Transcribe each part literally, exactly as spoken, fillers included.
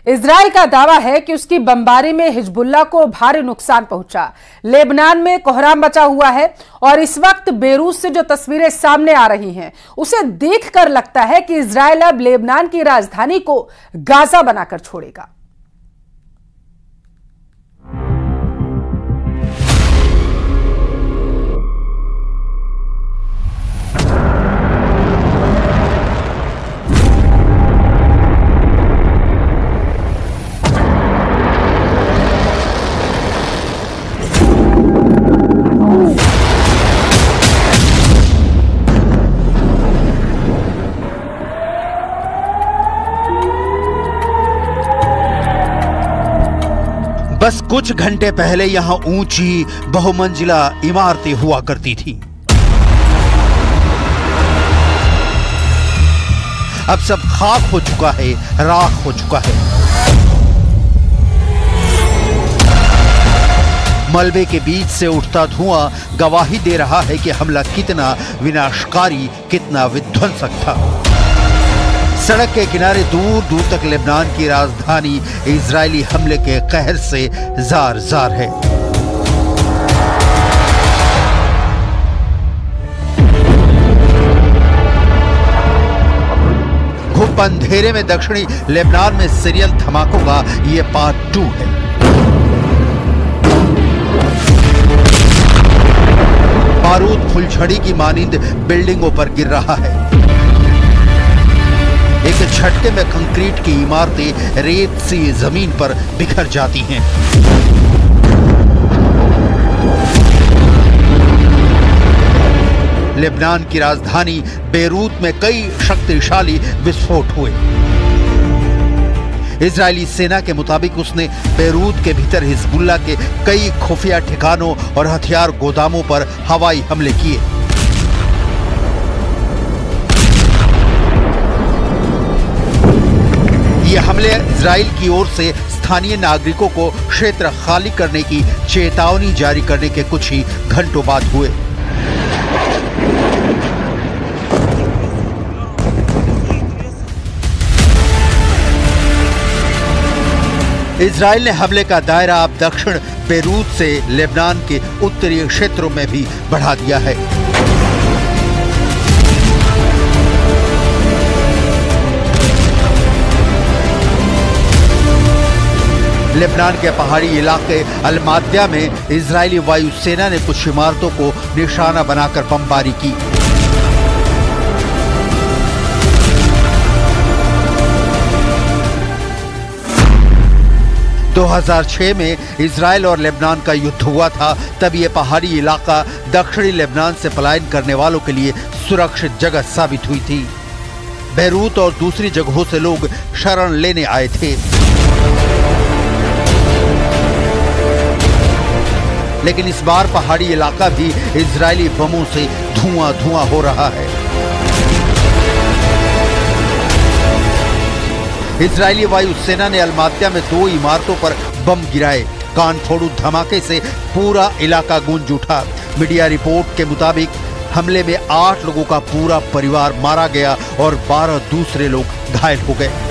Israel का दावा है कि उसकी बमबारी में हिजबुल्लाह को भारी नुकसान पहुंचा। लेबनान में कोहराम मचा हुआ है और इस वक्त बेरूत से जो तस्वीरें सामने आ रही हैं, उसे देखकर लगता है कि इजराइल अब लेबनान की राजधानी को गाजा बनाकर छोड़ेगा। बस कुछ घंटे पहले यहां ऊंची बहुमंजिला इमारतें हुआ करती थी। अब सब खाक हो चुका है, राख हो चुका है। मलबे के बीच से उठता धुआं गवाही दे रहा है कि हमला कितना विनाशकारी, कितना विध्वंसक था। सड़क के किनारे दूर दूर तक लेबनान की राजधानी इजरायली हमले के कहर से जार जार है। घुप अंधेरे में दक्षिणी लेबनान में सीरियल धमाकों का यह पार्ट टू है। बारूद फुलझड़ी की मानिंद बिल्डिंगों पर गिर रहा है। एक झटके में कंक्रीट की इमारतें रेत सी जमीन पर बिखर जाती हैं। लेबनान की राजधानी बेरूत में कई शक्तिशाली विस्फोट हुए। इजरायली सेना के मुताबिक उसने बेरूत के भीतर हिजबुल्लाह के कई खुफिया ठिकानों और हथियार गोदामों पर हवाई हमले किए। ये हमले इजराइल की ओर से स्थानीय नागरिकों को क्षेत्र खाली करने की चेतावनी जारी करने के कुछ ही घंटों बाद हुए। इजराइल ने हमले का दायरा अब दक्षिण बेरूत से लेबनान के उत्तरी क्षेत्रों में भी बढ़ा दिया है। लेबनान के पहाड़ी इलाके अल-माद्या में इजरायली वायुसेना ने कुछ इमारतों को निशाना बनाकर बमबारी की। दो हज़ार छह में इजराइल और लेबनान का युद्ध हुआ था। तब यह पहाड़ी इलाका दक्षिणी लेबनान से पलायन करने वालों के लिए सुरक्षित जगह साबित हुई थी। बेरूत और दूसरी जगहों से लोग शरण लेने आए थे। लेकिन इस बार पहाड़ी इलाका भी इजरायली बमों से धुआं धुआं हो रहा है। इजरायली वायुसेना ने अल-माद्या में दो इमारतों पर बम गिराए। कानफोड़ू धमाके से पूरा इलाका गूंज उठा। मीडिया रिपोर्ट के मुताबिक हमले में आठ लोगों का पूरा परिवार मारा गया और बारह दूसरे लोग घायल हो गए।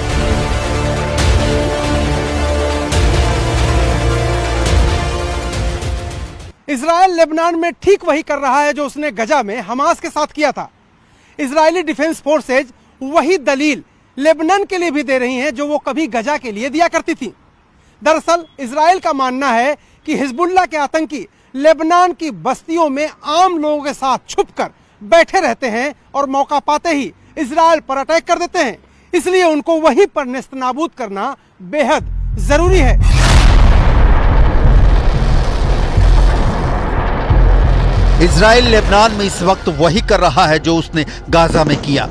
इजराइल लेबनान में ठीक वही कर रहा है जो उसने गजा में हमास के साथ किया था। इजरायली डिफेंस फोर्सेज वही दलील लेबनान के लिए भी दे रही हैं जो वो कभी गजा के लिए दिया करती थी। दरअसल इजराइल का मानना है कि हिजबुल्लाह के आतंकी लेबनान की बस्तियों में आम लोगों के साथ छुपकर बैठे रहते हैं और मौका पाते ही इजराइल पर अटैक कर देते हैं। इसलिए उनको वहीं पर नेस्तनाबूद करना बेहद जरूरी है। इजराइल लेबनान में इस वक्त वही कर रहा है जो उसने गाजा में किया।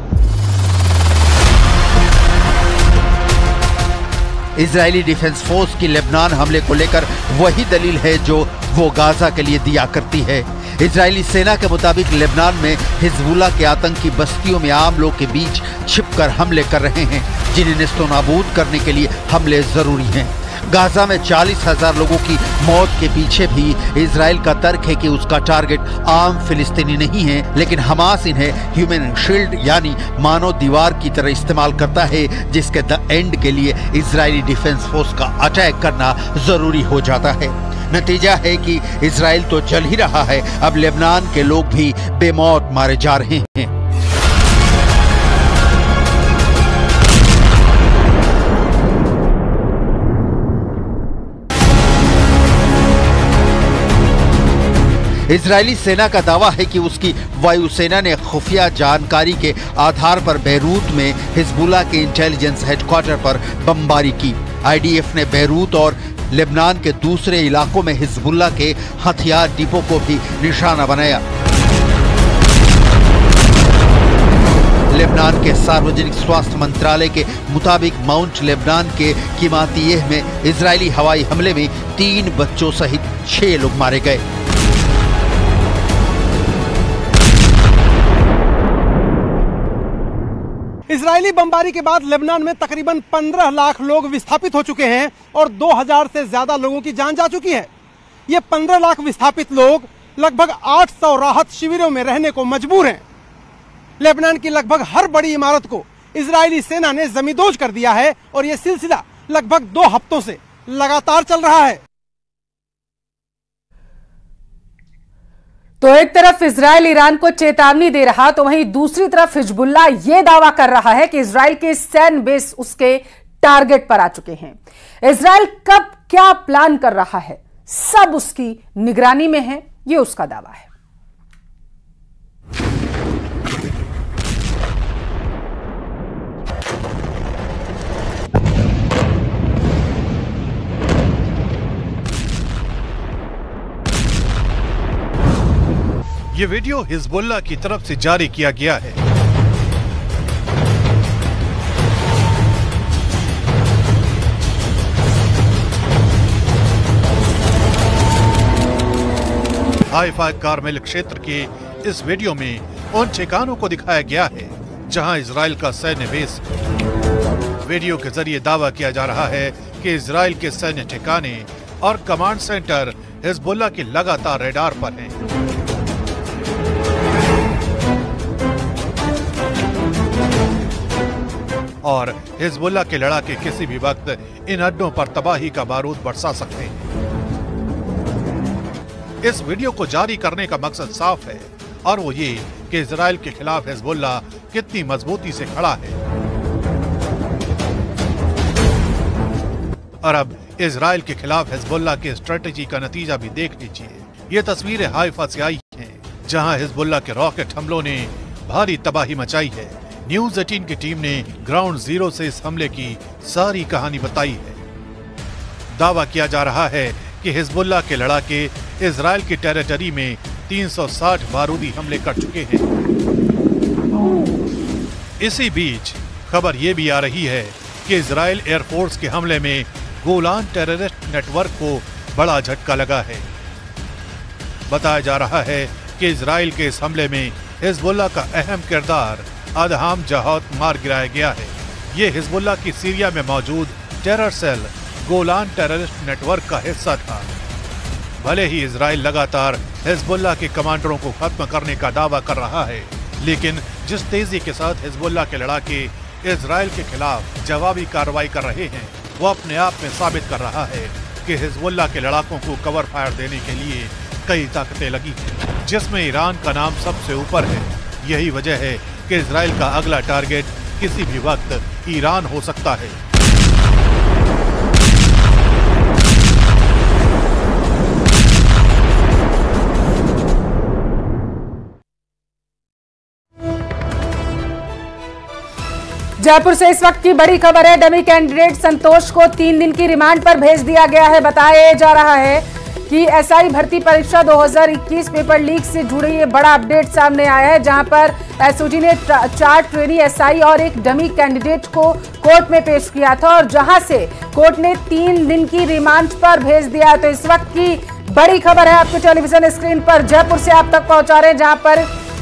इजरायली डिफेंस फोर्स की लेबनान हमले को लेकर वही दलील है जो वो गाजा के लिए दिया करती है। इजरायली सेना के मुताबिक लेबनान में हिजबुल्लाह के आतंकी बस्तियों में आम लोग के बीच छिपकर हमले कर रहे हैं, जिन्हें नेस्तनाबूद करने के लिए हमले जरूरी हैं। गाजा में चालीस हजार लोगों की मौत के पीछे भी इजराइल का तर्क है कि उसका टारगेट आम फिलिस्तीनी नहीं है, लेकिन हमास इन्हें ह्यूमन शील्ड यानी मानव दीवार की तरह इस्तेमाल करता है, जिसके द एंड के लिए इजरायली डिफेंस फोर्स का अटैक करना जरूरी हो जाता है। नतीजा है कि इजराइल तो चल ही रहा है, अब लेबनान के लोग भी बेमौत मारे जा रहे हैं। इजरायली सेना का दावा है कि उसकी वायुसेना ने खुफिया जानकारी के आधार पर बेरूत में हिजबुल्लाह के इंटेलिजेंस हेडक्वार्टर पर बमबारी की। आईडीएफ ने बेरूत और लेबनान के दूसरे इलाकों में हिजबुल्लाह के हथियार डिपो को भी निशाना बनाया। लेबनान के सार्वजनिक स्वास्थ्य मंत्रालय के मुताबिक माउंट लेबनान के किमातियह में इजरायली हवाई हमले में तीन बच्चों सहित छह लोग मारे गए। इजरायली बमबारी के बाद लेबनान में तकरीबन पंद्रह लाख लोग विस्थापित हो चुके हैं और दो हज़ार से ज्यादा लोगों की जान जा चुकी है। ये पंद्रह लाख विस्थापित लोग लगभग आठ सौ राहत शिविरों में रहने को मजबूर हैं। लेबनान की लगभग हर बड़ी इमारत को इजरायली सेना ने जमींदोज कर दिया है और यह सिलसिला लगभग दो हफ्तों से लगातार चल रहा है। तो एक तरफ इजराइल ईरान को चेतावनी दे रहा, तो वहीं दूसरी तरफ हिजबुल्लाह यह दावा कर रहा है कि इजराइल के सैन्य बेस उसके टारगेट पर आ चुके हैं। इजराइल कब क्या प्लान कर रहा है, सब उसकी निगरानी में है, यह उसका दावा है। ये वीडियो हिजबुल्लाह की तरफ से जारी किया गया है। हाइफा कार्मेल क्षेत्र के इस वीडियो में उन ठिकानों को दिखाया गया है जहां इजराइल का सैन्य बेस है। वीडियो के जरिए दावा किया जा रहा है कि इजराइल के सैन्य ठिकाने और कमांड सेंटर हिजबुल्लाह के लगातार रडार पर हैं। और हिजबुल्लाह के लड़ाके किसी भी वक्त इन अड्डों पर तबाही का बारूद बरसा सकते हैं। इस वीडियो को जारी करने का मकसद साफ है और वो ये कि इजराइल के खिलाफ हिजबुल्लाह कितनी मजबूती से खड़ा है। और अब इजराइल के खिलाफ हिजबुल्लाह के स्ट्रेटेजी का नतीजा भी देख लीजिए। ये तस्वीरें हाइफा से आई हैं, जहां हिजबुल्लाह के रॉकेट हमलों ने भारी तबाही मचाई है। न्यूज अठारह की टीम ने ग्राउंड जीरो से इस हमले की सारी कहानी बताई है। दावा किया जा रहा है कि हिजबुल्लाह के लड़ाके इजराइल की टेरिटरी में तीन सौ साठ बारूदी हमले कर चुके हैं। इसी बीच खबर ये भी आ रही है कि इजराइल एयरफोर्स के हमले में गोलान टेररिस्ट नेटवर्क को बड़ा झटका लगा है। बताया जा रहा है कि इजराइल के इस हमले में हिजबुल्लाह का अहम किरदार अदहाम जहाद मार गिराया गया है। ये हिजबुल्लाह की सीरिया में मौजूद terror cell Golan terrorist network का हिस्सा था। भले ही इजराइल लगातार हिजबुल्लाह के कमांडरों को खत्म करने का दावा कर रहा है, लेकिन जिस तेजी के साथ हिजबुल्लाह के लड़ाके इजराइल के खिलाफ जवाबी कार्रवाई कर रहे हैं, वो अपने आप में साबित कर रहा है कि हिजबुल्लाह के लड़ाकों को कवर फायर देने के लिए कई ताकतें लगी हैं, जिसमें ईरान का नाम सबसे ऊपर है। यही वजह है कि इजराइल का अगला टारगेट किसी भी वक्त ईरान हो सकता है। जयपुर से इस वक्त की बड़ी खबर है। डमी कैंडिडेट संतोष को तीन दिन की रिमांड पर भेज दिया गया है। बताया जा रहा है कि एसआई भर्ती परीक्षा दो हज़ार इक्कीस पेपर लीक से जुड़ी ये बड़ा अपडेट सामने आया है, जहां पर एसओजी ने चार ट्रेनी एसआई और एक डमी कैंडिडेट को कोर्ट में पेश किया था और जहां से कोर्ट ने तीन दिन की रिमांड पर भेज दिया। तो इस वक्त की बड़ी खबर है आपके टेलीविजन स्क्रीन पर, जयपुर से आप तक पहुंचा रहे हैं, जहां पर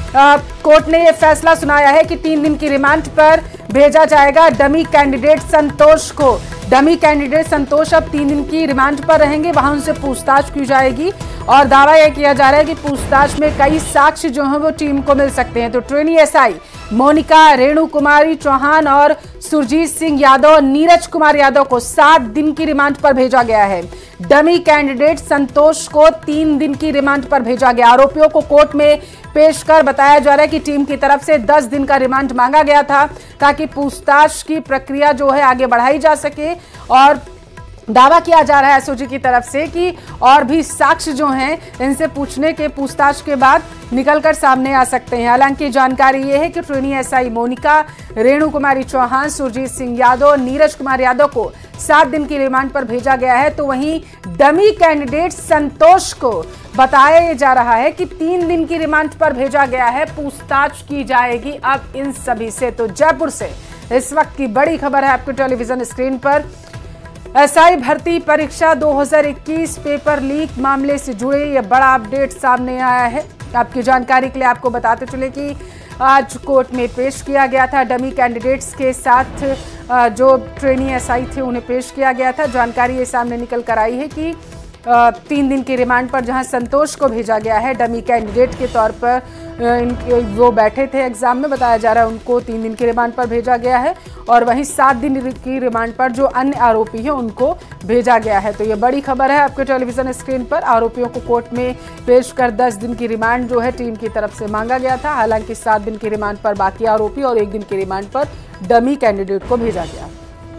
कोर्ट ने यह फैसला सुनाया है कि तीन दिन की रिमांड पर भेजा जाएगा डमी कैंडिडेट संतोष को। डमी कैंडिडेट संतोष अब तीन दिन की रिमांड पर रहेंगे, वहां उनसे पूछताछ की जाएगी और दावा यह किया जा रहा है कि पूछताछ में कई साक्ष्य जो हैं वो टीम को मिल सकते हैं। तो ट्रेनी एसआई मोनिका, रेणु कुमारी चौहान और सुरजीत सिंह यादव और नीरज कुमार यादव को सात दिन की रिमांड पर भेजा गया है। डमी कैंडिडेट संतोष को तीन दिन की रिमांड पर भेजा गया। आरोपियों को कोर्ट में पेश कर बताया जा रहा है कि टीम की तरफ से दस दिन का रिमांड मांगा गया था ताकि पूछताछ की प्रक्रिया जो है आगे बढ़ाई जा सके और दावा किया जा रहा है एसओजी की तरफ से कि और भी साक्ष्य जो हैं इनसे पूछने के पूछताछ के बाद निकलकर सामने आ सकते हैं। हालांकि जानकारी ये है कि ट्रेनी एसआई मोनिका, रेणु कुमारी चौहान, सुरजीत सिंह यादव, नीरज कुमार यादव को सात दिन की रिमांड पर भेजा गया है। तो वहीं डमी कैंडिडेट संतोष को बताया जा रहा है कि तीन दिन की रिमांड पर भेजा गया है, पूछताछ की जाएगी अब इन सभी से। तो जयपुर से इस वक्त की बड़ी खबर है आपके टेलीविजन स्क्रीन पर। एसआई भर्ती परीक्षा दो हज़ार इक्कीस पेपर लीक मामले से जुड़े यह बड़ा अपडेट सामने आया है। आपकी जानकारी के लिए आपको बताते चले कि आज कोर्ट में पेश किया गया था डमी कैंडिडेट्स के साथ जो ट्रेनी एसआई थे उन्हें पेश किया गया था। जानकारी ये सामने निकल कर आई है कि तीन दिन की रिमांड पर जहां संतोष को भेजा गया है डमी कैंडिडेट के तौर पर, वो बैठे थे एग्जाम में, बताया जा रहा है उनको तीन दिन की रिमांड पर भेजा गया है और वहीं सात दिन की रिमांड पर जो अन्य आरोपी हैं उनको भेजा गया है। तो ये बड़ी खबर है आपके टेलीविजन स्क्रीन पर। आरोपियों को कोर्ट में पेश कर दस दिन की रिमांड जो है टीम की तरफ से मांगा गया था। हालांकि सात दिन की रिमांड पर बाकी आरोपी और एक दिन की रिमांड पर डमी कैंडिडेट को भेजा गया।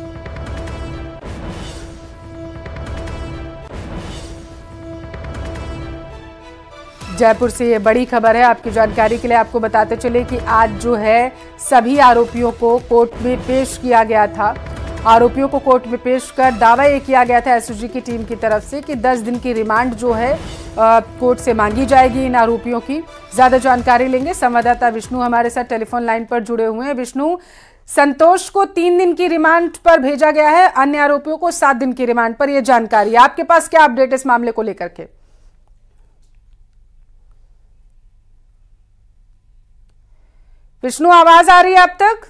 जयपुर से ये बड़ी खबर है आपकी जानकारी के लिए आपको बताते चले कि आज जो है सभी आरोपियों को कोर्ट में पेश किया गया था। आरोपियों को कोर्ट में पेश कर दावा ये किया गया था एसओजी की टीम की तरफ से कि दस दिन की रिमांड जो है आ, कोर्ट से मांगी जाएगी इन आरोपियों की। ज्यादा जानकारी लेंगे, संवाददाता विष्णु हमारे साथ टेलीफोन लाइन पर जुड़े हुए हैं। विष्णु, संतोष को तीन दिन की रिमांड पर भेजा गया है, अन्य आरोपियों को सात दिन की रिमांड पर, यह जानकारी आपके पास क्या अपडेट इस मामले को लेकर के? विष्णु, आवाज आ रही है आप तक?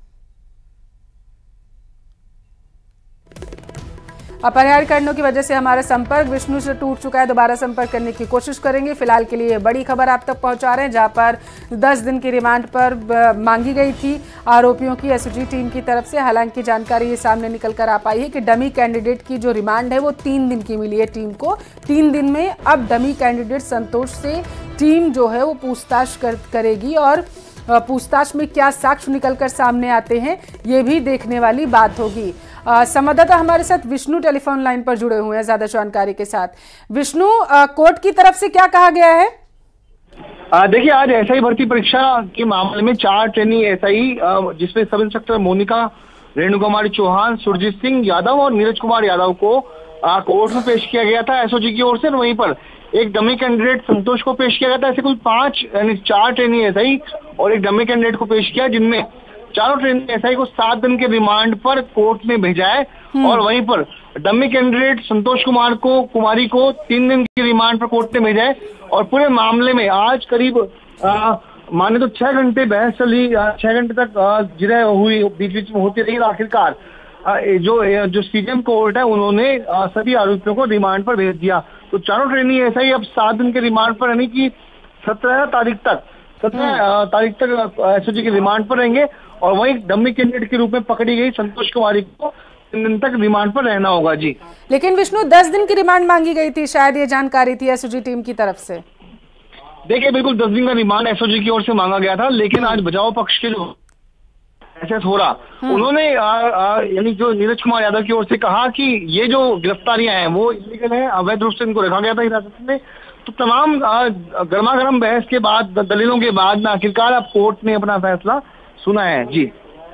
अपरिहार्य कारणों की वजह से हमारा संपर्क विष्णु से टूट चुका है। दोबारा संपर्क करने की कोशिश करेंगे। फिलहाल के लिए बड़ी खबर आप तक पहुंचा रहे हैं जहां पर दस दिन की रिमांड पर मांगी गई थी आरोपियों की एसओजी टीम की तरफ से। हालांकि जानकारी ये सामने निकल कर आ पाई है कि डमी कैंडिडेट की जो रिमांड है वो तीन दिन की मिली है टीम को। तीन दिन में अब डमी कैंडिडेट संतोष से टीम जो है वो पूछताछ कर, करेगी और पूछताछ में क्या साक्ष्य निकलकर सामने आते हैं ये भी देखने वाली बात होगी। संवाददाता हमारे साथ विष्णु टेलीफोन लाइन पर जुड़े हुए हैं ज्यादा जानकारी के साथ। विष्णु, कोर्ट की तरफ से क्या कहा गया है? देखिए, आज एसआई भर्ती परीक्षा के मामले में चार ट्रेनी एसआई जिसमें सब इंस्पेक्टर मोनिका, रेणु कुमारी चौहान, सुरजीत सिंह यादव और नीरज कुमार यादव को कोर्ट में पेश किया गया था एसओजी की ओर से। वहीं पर एक डमी कैंडिडेट संतोष को पेश किया गया था। ऐसे कुल पांच यानी चार ट्रेनी एसआई और एक डमी कैंडिडेट को पेश किया, जिनमें चारों ट्रेनी एसआई को सात दिन के रिमांड पर कोर्ट में भेजा है और वहीं पर डमी कैंडिडेट संतोष कुमार को कुमारी को तीन दिन की रिमांड पर कोर्ट ने भेजा है। और पूरे मामले में आज करीब माने तो छह घंटे बहस चली, छह घंटे तक जिरह हुई, बीच बीच में होती रही। आखिरकार जो जो सीजेएम कोर्ट है उन्होंने सभी आरोपियों को रिमांड पर भेज दिया। तो चारों ट्रेनी एसआई अब सात दिन के रिमांड पर यानी कि सत्रह तारीख तक सत्रह तारीख तक एसओजी के रिमांड पर रहेंगे और वहीं डमी कैंडिडेट के रूप में पकड़ी गई संतोष कुमारी को तीन दिन तक रिमांड पर रहना होगा। जी, लेकिन विष्णु, दस दिन की रिमांड मांगी गई थी, शायद ये जानकारी थी एसओजी टीम की तरफ से। देखिए, बिल्कुल दस दिन का रिमांड एसओजी की ओर से मांगा गया था, लेकिन आज बचाव पक्ष के जो एसएस हो रहा उन्होंने यानी जो नीरज कुमार यादव की ओर से कहा कि ये जो गिरफ्तारियां हैं वो इलीगल है, अवैध रूप से इनको रखा गया था हिरासत में। तो तमाम गर्मा गर्म बहस के बाद, दलीलों के बाद में आखिरकार अब कोर्ट ने अपना फैसला सुना है। जी,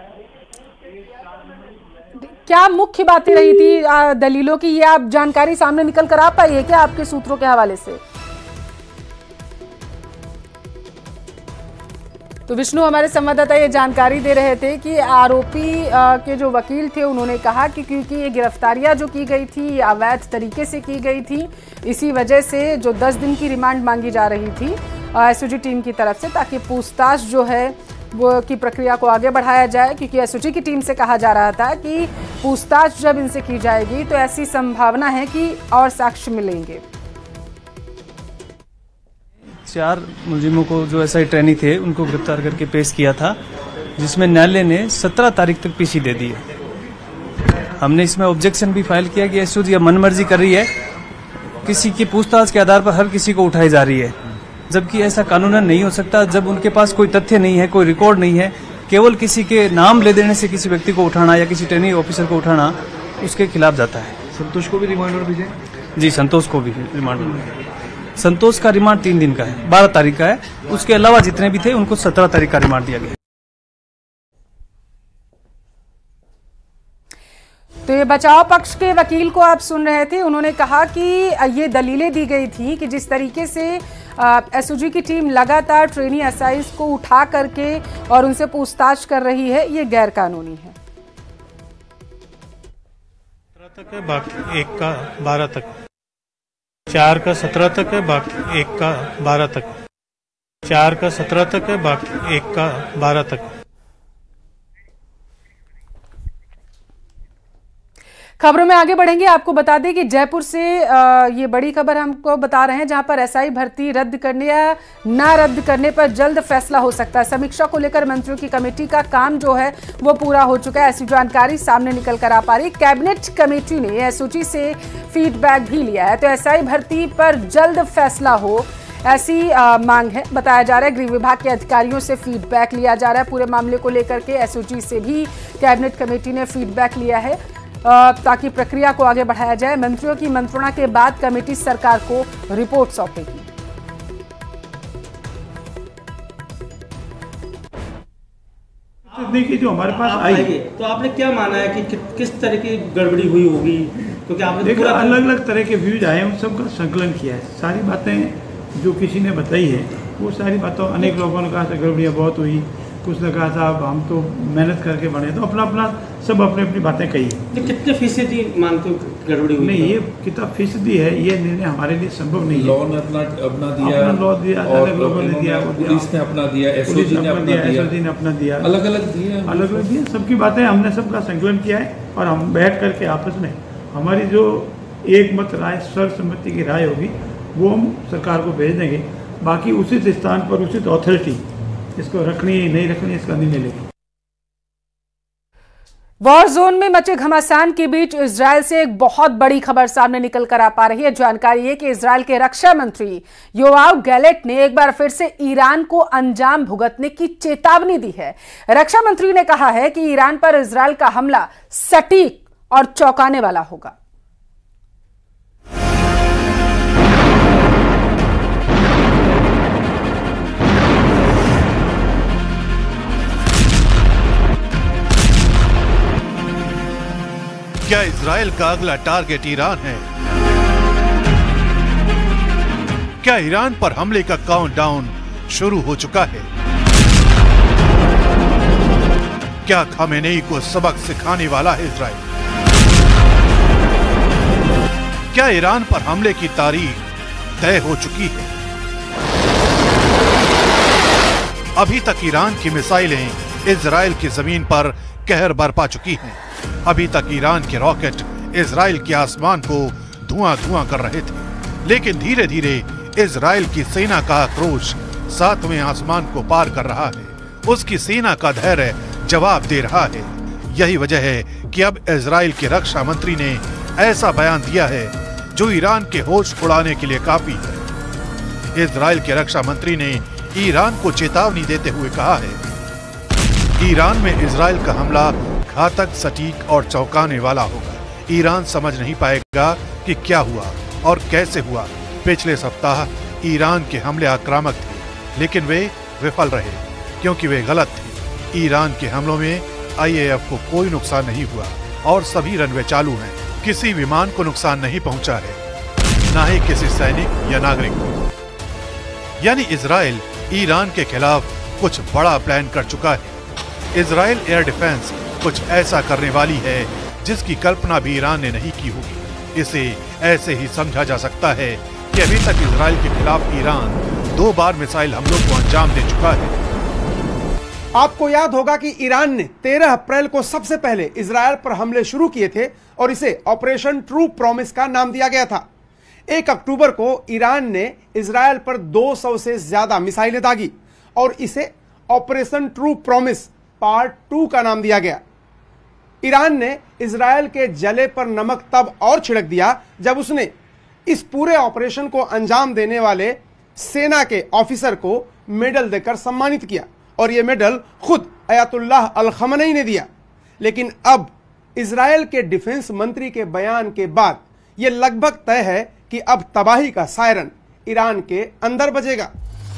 क्या मुख्य बातें रही थी दलीलों की, ये आप जानकारी सामने निकल कर आ पाई है क्या आपके सूत्रों के हवाले से? तो विष्णु, हमारे संवाददाता ये जानकारी दे रहे थे कि आरोपी के जो वकील थे उन्होंने कहा कि क्योंकि ये गिरफ्तारियां जो की गई थी अवैध तरीके से की गई थी, इसी वजह से जो दस दिन की रिमांड मांगी जा रही थी एसओजी टीम की तरफ से, ताकि पूछताछ जो है वो की प्रक्रिया को आगे बढ़ाया जाए, क्योंकि एसओजी की टीम से कहा जा रहा था कि पूछताछ जब इनसे की जाएगी तो ऐसी संभावना है कि और साक्ष्य मिलेंगे। चार मुलजिमों को जो एसआई ट्रेनी थे उनको गिरफ्तार करके पेश किया था, जिसमें न्यायालय ने सत्रह तारीख तक पीसी दे दी है। हमने इसमें ऑब्जेक्शन भी फाइल किया कि एसओजी अब मनमर्जी कर रही है, किसी की पूछताछ के आधार पर हर किसी को उठाई जा रही है, जबकि ऐसा कानूनन नहीं हो सकता। जब उनके पास कोई तथ्य नहीं है, कोई रिकॉर्ड नहीं है, केवल किसी के नाम ले देने से किसी व्यक्ति को उठाना या किसी ट्रेनिंग ऑफिसर को उठाना उसके खिलाफ जाता है। संतोष को भी रिमांड भेजे? जी, संतोष को भी रिमांड। संतोष का रिमांड तीन दिन का है, बारह तारीख का है। उसके अलावा जितने भी थे उनको सत्रह तारीख का रिमांड दिया गया। तो ये बचाव पक्ष के वकील को आप सुन रहे थे, उन्होंने कहा कि ये दलीलें दी गई थी कि जिस तरीके से एसओजी की टीम लगातार ट्रेनी एसआईज को उठा करके और उनसे पूछताछ कर रही है, ये गैर कानूनी है। सत्रह तक है, बाकी एक का बारह तक, चार का सत्रह तक है, बाकी एक का बारह तक, चार का सत्रह तक है, बाकी एक का बारह तक। खबरों में आगे बढ़ेंगे। आपको बता दें कि जयपुर से ये बड़ी खबर हमको बता रहे हैं, जहां पर एसआई भर्ती रद्द करने या ना रद्द करने पर जल्द फैसला हो सकता है। समीक्षा को लेकर मंत्रियों की कमेटी का काम जो है वो पूरा हो चुका है, ऐसी जानकारी सामने निकल कर आ पा रही। कैबिनेट कमेटी ने एसओजी से फीडबैक भी लिया है, तो एसआई भर्ती पर जल्द फैसला हो ऐसी आ, मांग है। बताया जा रहा है गृह विभाग के अधिकारियों से फीडबैक लिया जा रहा है पूरे मामले को लेकर के। एसओजी से भी कैबिनेट कमेटी ने फीडबैक लिया है ताकि प्रक्रिया को आगे बढ़ाया जाए। मंत्रियों की मंत्रणा के बाद कमेटी सरकार को रिपोर्ट सौंपेगी। देखिए जो हमारे पास आई, तो आपने क्या माना है कि, कि किस तरह की गड़बड़ी हुई होगी, क्योंकि आपने देखा अलग अलग तरह के व्यूज आए, उन सबका संकलन किया है। सारी बातें जो किसी ने बताई है वो सारी बातों, अनेक लोगों ने कहा था गड़बड़ियाँ बहुत हुई, कुछ ने कहा साहब हम तो मेहनत करके बने, तो अपना अपना सब अपनी अपनी बातें कही। तो कितने फीसदी मानते हो गड़बड़ी हुई? नहीं, ये कितना फीसदी है ये निर्णय हमारे लिए संभव नहीं है। लॉ ने अपना अपना दिया, अपना लॉ दिया, अलग लोगों ने दिया, पुलिस ने अपना दिया, एसओजी ने अपना दिया, एसओजी ने अपना दिया, अलग अलग दिया, अलग अलग दिया। सबकी बातें हमने सबका संकलन किया है और हम बैठ करके आपस में हमारी जो एक मत राय, सर्वसम्मति की राय होगी वो हम सरकार को भेज देंगे। बाकी उचित स्थान पर उचित अथॉरिटी इसको रखनी नहीं रखनी इसका निर्णय लेगी। वॉर जोन में मचे घमासान के बीच इजरायल से एक बहुत बड़ी खबर सामने निकल कर आ पा रही है। जानकारी है कि इजरायल के रक्षा मंत्री योआव गैलेंट ने एक बार फिर से ईरान को अंजाम भुगतने की चेतावनी दी है। रक्षा मंत्री ने कहा है कि ईरान पर इजरायल का हमला सटीक और चौंकाने वाला होगा। क्या इजरायल का अगला टारगेट ईरान है? क्या ईरान पर हमले का काउंटडाउन शुरू हो चुका है? क्या खामेनेई को सबक सिखाने वाला है इजरायल? क्या ईरान पर हमले की तारीख तय हो चुकी है? अभी तक ईरान की मिसाइलें इजरायल की जमीन पर कहर बरपा चुकी हैं। अभी तक ईरान के रॉकेट इजरायल के आसमान को धुआं धुआं कर रहे थे, लेकिन धीरे धीरे इजरायल की सेना का आक्रोश सातवें आसमान को पार कर रहा है। उसकी सेना का धैर्य जवाब दे रहा है। यही वजह है कि अब इजरायल के रक्षा मंत्री ने ऐसा बयान दिया है जो ईरान के होश उड़ाने के लिए काफी है। इजरायल के रक्षा मंत्री ने ईरान को चेतावनी देते हुए कहा है, ईरान में इजरायल का हमला घातक, सटीक और चौंकाने वाला होगा। ईरान समझ नहीं पाएगा कि क्या हुआ और कैसे हुआ। पिछले सप्ताह ईरान के हमले आक्रामक थे, लेकिन वे विफल रहे क्योंकि वे गलत थे। ईरान के हमलों में आई ए एफ को कोई नुकसान नहीं हुआ और सभी रनवे चालू हैं। किसी विमान को नुकसान नहीं पहुंचा है, न ही किसी सैनिक या नागरिक को। यानी इजरायल ईरान के खिलाफ कुछ बड़ा प्लान कर चुका है। इजरायल एयर डिफेंस कुछ ऐसा करने वाली है जिसकी कल्पना भी ईरान ने नहीं की होगी। इसे ऐसे ही समझा जा सकता है कि अभी तक इजरायल के खिलाफ ईरान दो बार मिसाइल हमलों को अंजाम दे चुका है। आपको याद होगा कि ईरान ने तेरह अप्रैल को सबसे पहले इजरायल पर हमले शुरू किए थे और इसे ऑपरेशन ट्रू प्रॉमिस का नाम दिया गया था। एक अक्टूबर को ईरान ने इजरायल पर दो सौ से ज्यादा मिसाइलें दागी और इसे operation true promise part two का नाम दिया गया। ईरान ने इजरायल के जले पर नमक तब और छिड़क दिया जब उसने इस पूरे ऑपरेशन को अंजाम देने वाले सेना के ऑफिसर को मेडल देकर सम्मानित किया और यह मेडल खुद अयातुल्लाह अल खमनई ने दिया। लेकिन अब इजरायल के डिफेंस मंत्री के बयान के बाद यह लगभग तय है कि अब तबाही का सायरन ईरान के अंदर बजेगा।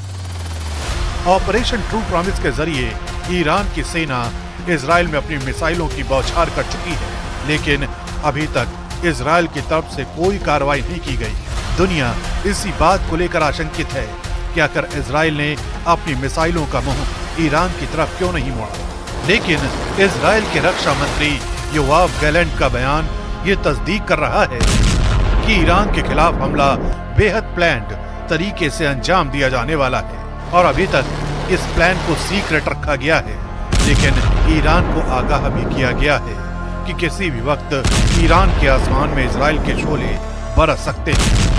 ऑपरेशन ट्रू प्रॉमिस के जरिए ईरान की सेना इजरायल में अपनी मिसाइलों की बौछार कर चुकी है, लेकिन अभी तक इजरायल की तरफ से कोई कार्रवाई नहीं की गई। दुनिया इसी बात को लेकर आशंकित है कि आखिर इजरायल ने अपनी मिसाइलों का मुंह ईरान की तरफ क्यों नहीं मोड़ा। लेकिन इजरायल के रक्षा मंत्री योआव गैलेंट का बयान ये तस्दीक कर रहा है कि ईरान के खिलाफ हमला बेहद प्लान्ड तरीके से अंजाम दिया जाने वाला है और अभी तक इस प्लान को सीक्रेट रखा गया है। लेकिन ईरान को आगाह भी किया गया है कि किसी भी वक्त ईरान के आसमान में इजरायल के शोले बरस सकते हैं।